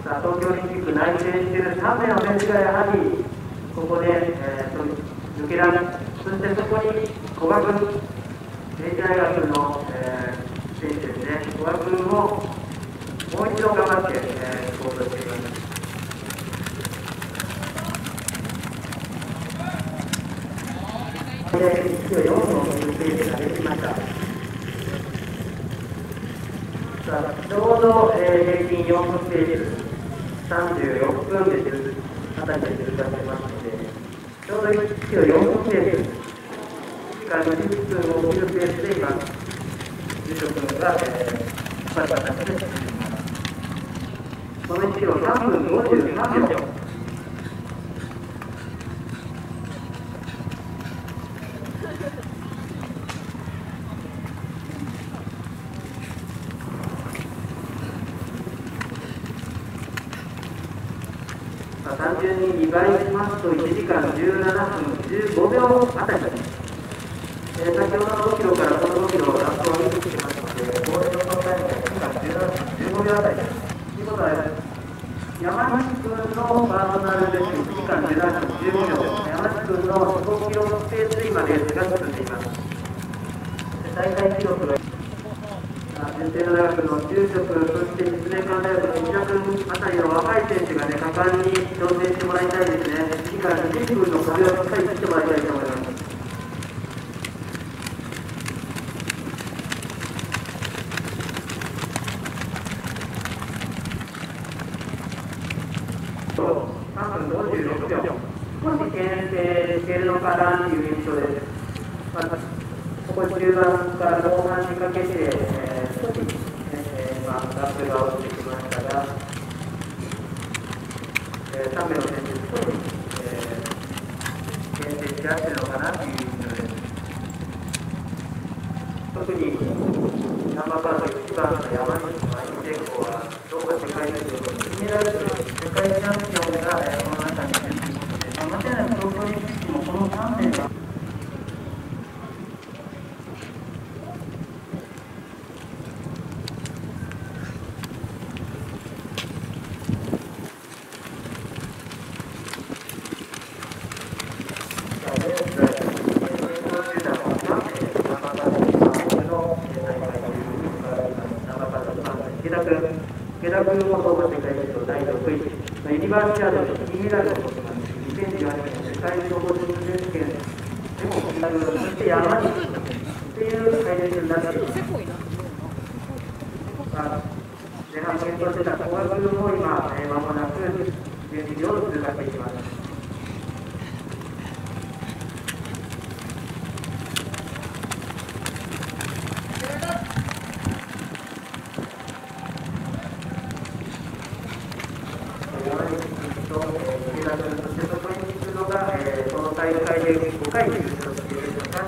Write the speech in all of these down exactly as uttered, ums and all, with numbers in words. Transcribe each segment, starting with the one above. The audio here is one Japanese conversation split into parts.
さあ東京オリンピック内定しているさんめいの選手がやはりここで、えー、抜けられ、そしてそこに古賀君、明治大学の、えー、選手ですね、古賀君ももう一度頑張って、えー、行動しています。でいちびょうよんのペースが出てきました。さあちょうど、えー、平均よん分ペース、さんじゅうろっぷんであたりで通過してますので、ちょうどいちキロよん分ペース、いちじかんにじゅっぷんを切るペースで今、住所君が、えー、バタバタして進んでいます。このいちキロさんぷんごじゅうさんびょう。単純ににばいしますといちじかんじゅうななふんじゅうごびょうあたりです。えー、先ほどのごキロからこのごキロラップを見てきてますので、ゴールドのタイムがいちじかんじゅうななふんじゅうごびょうあたりです。ということは、山西君のパーソナルベストいちじかんじゅうななふんじゅうごびょう、山西君のごキロのペースで今レースが進んでいます。大会記録が順天堂大学の住職、そして立命館大学の石田君あたりの若い選手がね、果敢に挑戦してもらいたいですね。いちじかんにじゅっぷんの壁をしっかり切ってもらいたいと思います。さんぷんごじゅうろくびょう、少し牽制しているのかなという印象です。まあ、ここ中盤から後半にかけて、えー、少し、えーまあ、ラップが落ちてきましたが、えー、さんめいの選手、少し、えー、牽制し合っているのかなという印象です。特にナンバーカードいちばんの山西真由美子は、どこか世界陸上の金メダル世界チャンピオンが、えー、この中にいるということで、まあ、間違いなく東京オリンピックもこのさんめいが池田君も総合世界陸上だいろくい、ユニバーシアードで金メダルを取ってます。にせんじゅうはちねんの世界総合選手権でも金メダル、そして山西という隊列になっています。前半検討してた古賀君も今、えー、間もなくじゅうにびょうを通過していきます。この大会でごかい優勝しているのが、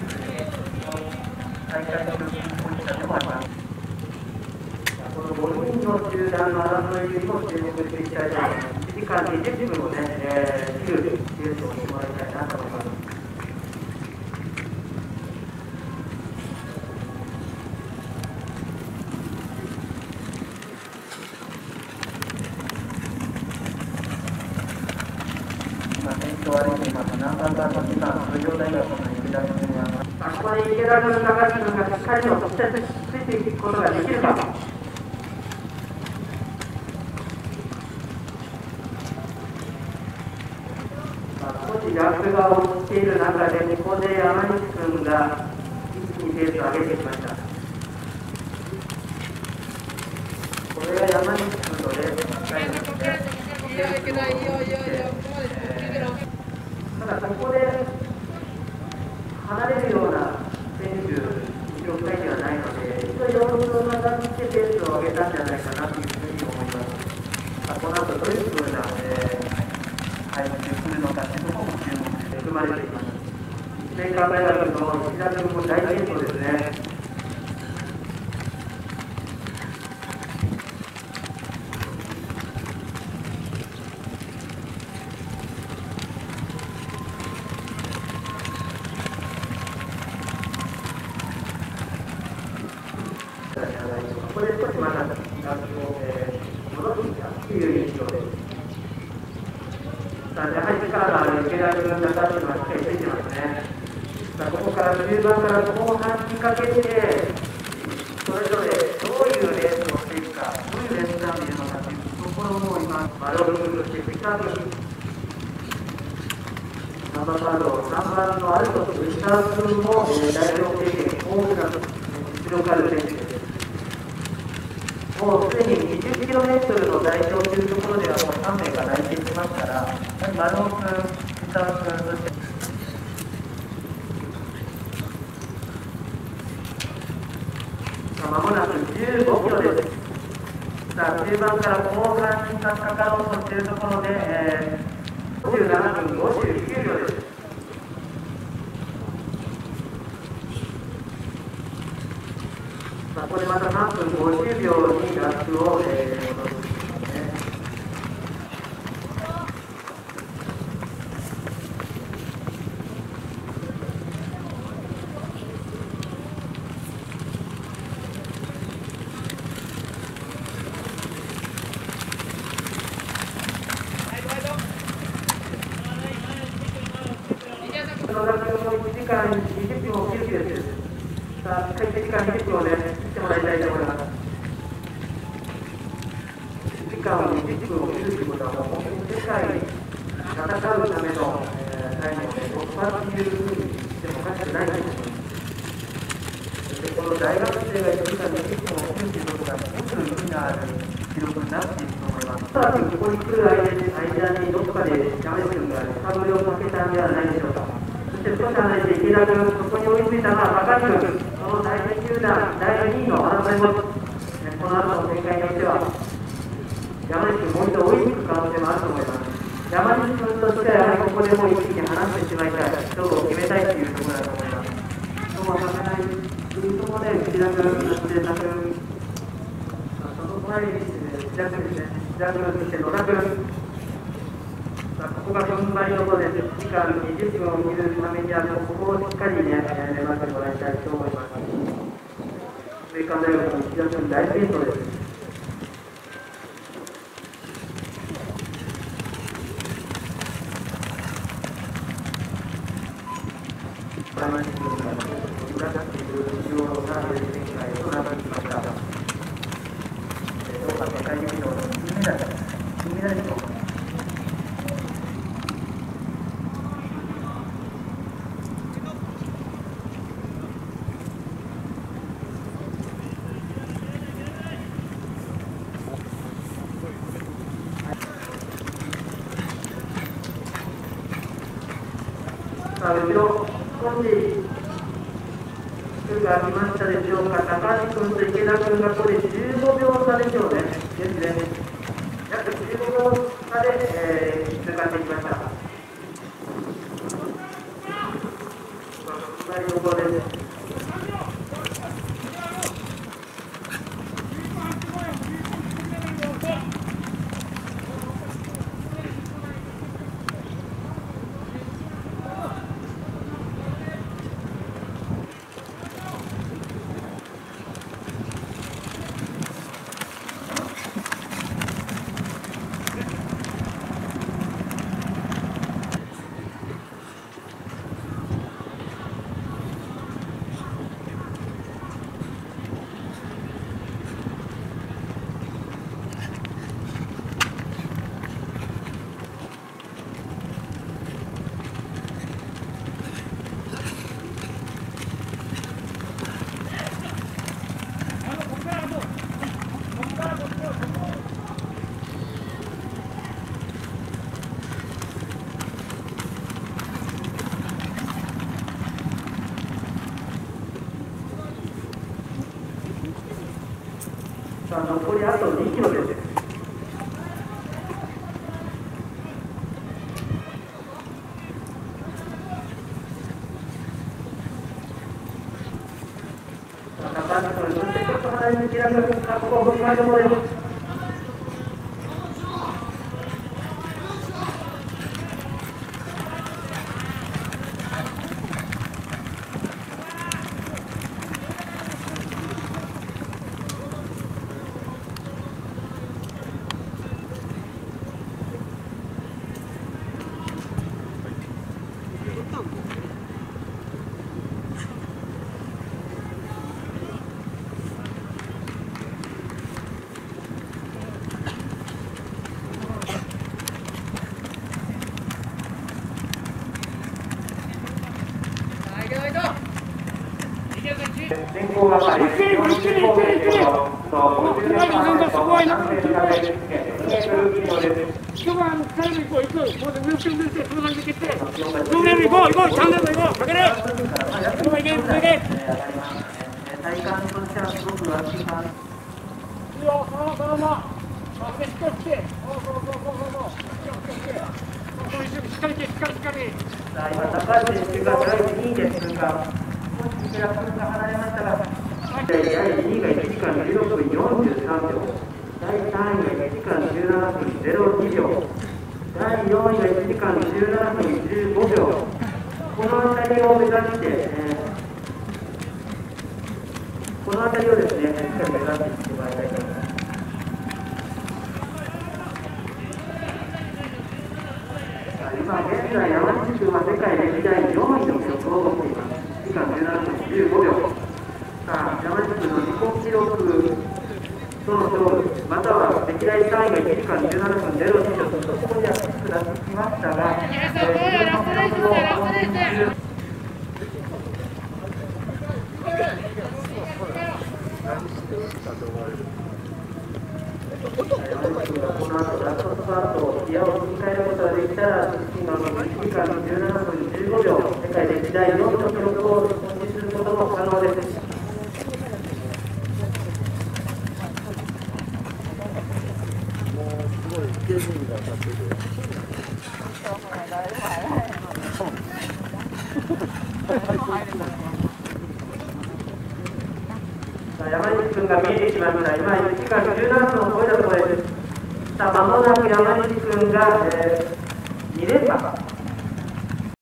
大会のポジションでもあります。このごにんの集団の争いにも注目していきたいと思います。いちじかんにじゅっぷんをね、えー、切るレースをしてもらいたいなと思います。ナンバーカードにばん、東京大学の池田君が、ここで池田君、高橋君がしっかりとついていくことができるか。少しラップが落ちている中で、ここで山西君が一気にペースを上げてきました。これが山西君のレースのスタイルですね。ただここで離れるような選手、状態ではないので、一度様子をまた見てペースを上げたんじゃないかなというふうに思います。この後どういうふうな、えー、配球するのかというところも注目して含まれています。立命館大学の石田君も大健闘ですね。ここで少しまた、えー、戻ってきた。 という印象です。さあ、やはり力のある池田君がダッシュがしっかりついてますね。さあ、ここから中盤から後半にかけて、それぞれどういうレースをしていくか、どういうレースが見るのかというところも今、丸を工夫していくカーブに、ナンバーカードさんばんのアルト、石川君も、えー、代表経験豊富な実力ある選手です。もうすでににじゅっキロメートルの代表というところではもうさんめいが内定しましたら、丸尾君、石川君、そしてまもなくじゅうごキロです。さあ、中盤から後半にかかろうとしているところで、えー、ごじゅうななふんごじゅうきゅうびょうです。さあ、ここでまたさんぷんごじゅうびょうにラップを、えー、戻していきますね。野田君もいちじかんにじゅっぷんを切る気です。さあ、いちじかんにじゅっぷんをね、切ってもらいたいと思います。いちじかんにじゅっぷんを切るということは、もう本当に世界に戦うための、えー、タイムをね、突破というふうに言ってもおかしくないと思います。そしてこの大学生がいちじかんにじゅっぷんを切るということが、すごく意味のある記録になっていると思います。おそらくここに来る間に、どこかで山根君が深振りをかけたんではないでしょうか。そして少し離れて池田君、そこに追いついたのは高木君、その第二集団、だいにいの争いも、この後の展開によっては、山西君、もう一度追いつく可能性もあると思います。山西君としては、やはりここでもう一気に離してしまいたい、勝負を決めたいというところだと思います。そうはさせないというところで、内田君、そして田君、その前に内田君ですね、内田君、そして野田君。ここが踏ん張りどころです。いちじかんにじゅっぷんを切るためには、ここをしっかりね、粘ってもらいたいと思います。上官大学の内田君、大健闘です。山西君が裏立っている中央なレース展開となってきました。どうか世界陸上の金メダル、金メダリスト。さあ、後ろ、少し区が来ましたでしょうか。高橋君と池田君がここでじゅうごびょう差でしょうね。ですね。約じゅうごびょう差で、えー、通過してきました。踏ん張りどころです。さあ、残りあとにキロです。高橋君、そしてちょっと離れに平野君がここを踏みましょうです。 行係、よんじゅうごメートルとごじゅうメートルの完成ができて、にメートル以上です。 今日はサイド行こう行こう、もう上を組んでその感じで決定。上面行こう行こう、チャンネル行こう、かける。行け行け。 体感としてはすごく安心感。 いいよ、そのままそのまま。あ、でしっかり来て。そうそうそうそうそう。そういうしっかり来て、しっかりしっかり。 さあ今高橋選手がだいにいで通過。少しペラスが離れましたが、だいにいがいちじかんじゅうろっぷんよんじゅうさんびょう。だいさんいがいちじかんじゅうななふんゼロにびょう、だいよんいがいちじかんじゅうななふんじゅうごびょう、この辺りを目指して、えー、この辺りをですね、しっかり目指していってもらいたいと思います。今現在、山西君は世界歴代よんいの記録を持っています。いちじかんじゅうななふんじゅうごびょう。さあ、山西君の自己記録その勝利、または歴代さんいがいちじかんじゅうななふんゼロにびょう、ここには低くなってきましたが、えー、自分の記録を更新中。この後ラストスパート、ギアを切り替えることができたら、今のいちじかんじゅうななふんじゅうごびょう、世界歴代よんいの記録を更新することも可能です。山西君が見えてきました。今いちじかんじゅうななふんを超えたところです。さあ、まもなく山西君が、えー、に連覇。